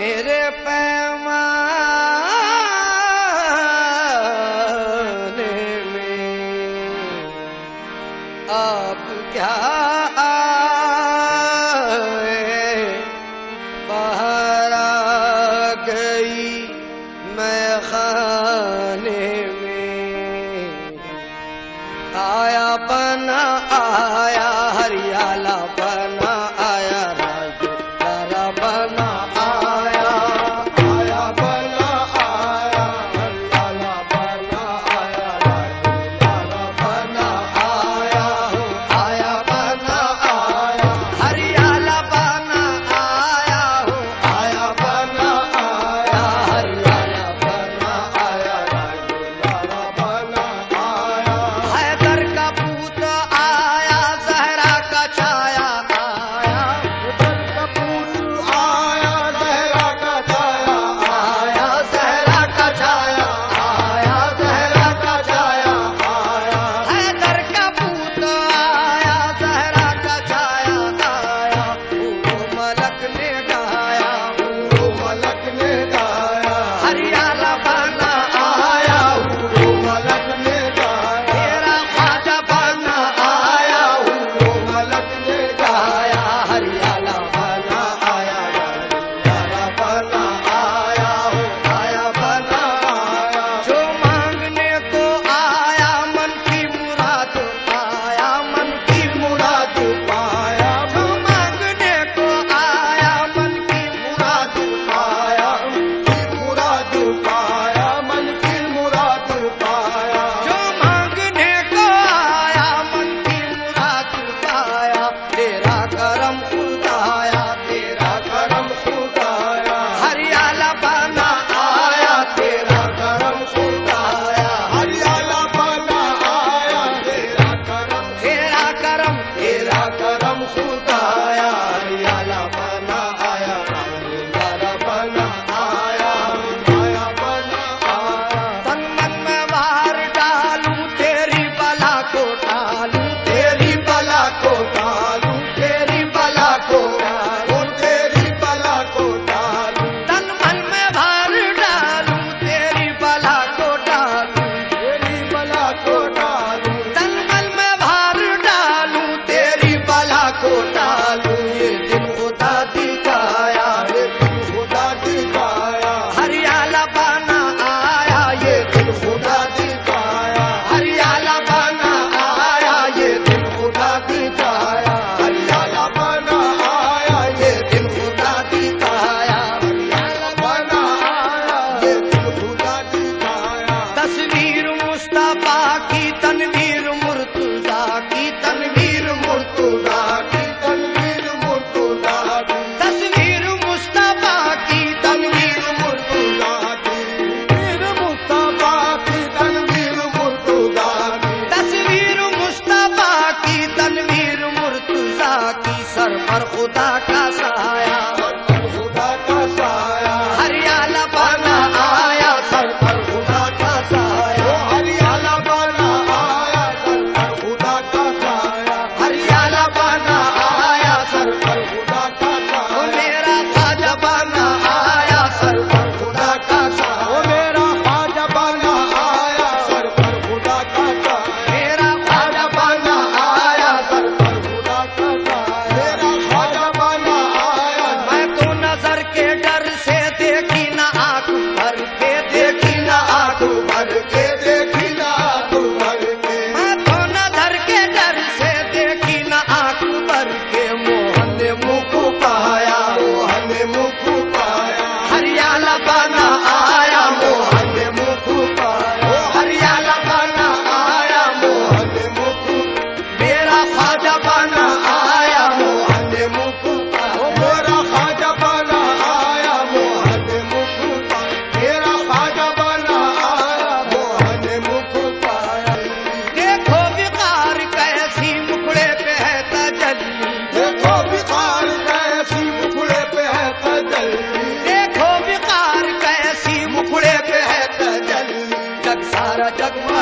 मेरे पैमाने में आप क्या आए, बाहर आ गई मैं खाने में। आया बना आया हरियाला बना आया, राजदारा बना आया। आया बना आया हरियाला बना आया, राजदारा बना आया। आया बना आया हरियाला बना आया, आया बना आया हरियाला बना आया, राजदारा बना आया। हैदर का पूत आया, जहरा का छाया आया। हैदर का पूत आया, जहरा का छाया आया। जहरा का छाया आया, जहरा का छाया आया। हैदर का पूत आया, जहरा का छाया आया। वो मलक ने गाया, वो मलक ने गाया। हरियाला बना आया, वो मलक ने गाया। तेरा ख्वाजा बना आया, वो मलक ने गाया। हरियाला बना आया, राजदारा बना आया। आया बना आया जो मांगने को आया, मन की मुराद पाया, मन की मुराद पाया। जो मांगने को आया, मन की मुराद पाया, मन की मुराद पाया, मन की मुराद पाया। जो मांगने को आया, मन की मुराद पाया। तेरा करम खुदाया, तेरा करम खुदाया। हरियाला बना आया, तेरा करम खुदाया। हरियाला बना आया, तेरा करम, तेरा करम, तेरा करम खुदाया। हरियाला बना आया, राजदारा बना आया। आया बना आया तन मन में बाहर डालूं, तेरी बला को टालूं, तेरी बला को टालूं, तेरी बला को टालूं, तेरी बला को टालूं। तन मन में बाहर डालूं, तेरी बला को टालूं, तेरी बला को टालूं। तन मन में बाहर डालूं, तेरी बला को टालूं। ये दिन खुदा दिखाया, ये दिन खुदा दिखाया। हरियाला बना आया, ये दिन खुदा दिखाया। हरियाला बना आया, ये दिन खुदा दिखाया। हरियाला बना आया, ये दिन खुदा दिखाया। हरियाला बना आया, ये दिन खुदा दिखाया। तस्वीर मुस्तफा की, तनवीर मुर्तजा की, तनवीर मुर्तजा की, तनवीर मुर्तजा की। तस्वीर मुस्तफा की, तनवीर मुर्तजा की, तनवीर मुस्तफा की, तनवीर मुर्तजा की। तस्वीर मुस्तफा की, तनवीर मुर्तजा की। सर पर खुदा का साया, सर पर खुदा का साया। हरियाला बना आया, सर पर खुदा का साया। हरियाला बना आया, सर पर खुदा का साया। हरियाला बना आया, सर पर खुदा का साया। मेरा ख्वाजा बना आया, सर पर खुदा का साया। मेरा ख्वाजा बना आया, सर पर खुदा का साया। मेरा ख्वाजा बना आया, सर पर खुदा का साया। मेरा ख्वाजा बना आया। मैं तो नजर के डर से देखी ना आंख भर के, देखी ना आंख भर के, देखी ना आंख भर के। मैं तो नजर के डर से देखी ना आंख भर के। मोहन ने मुँह को पाया, मोहन ने मुँह को पाया। हरियाला बना आया, मोहन ने मुँह को पाया। हरियाला बना आया, मोहन ने मुँह को। मेरा ख्वाजा बना आया, मोहन ने मुँह को पाया। मेरा ख्वाजा बना आया, मोहन ने मुँह को पाया। मेरा ख्वाजा बना आया, मोहन ने मुँह को पाया। देखो विकार कैसी मुखड़े पे है तजल्ली, देखो विकार कैसी मुखड़े पे है तजल्ली। देखो विकार कैसी मुखड़े पे है तजल्ली। जग सारा जग